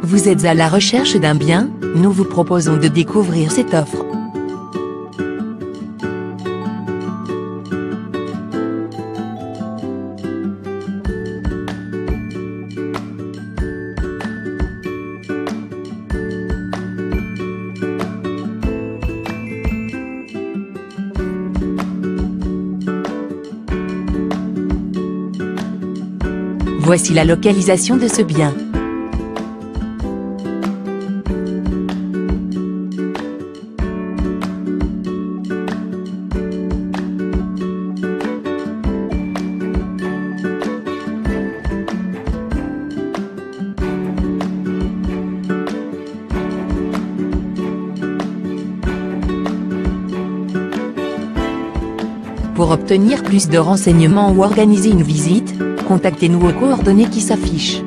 Vous êtes à la recherche d'un bien? Nous vous proposons de découvrir cette offre. Voici la localisation de ce bien. Pour obtenir plus de renseignements ou organiser une visite, contactez-nous aux coordonnées qui s'affichent.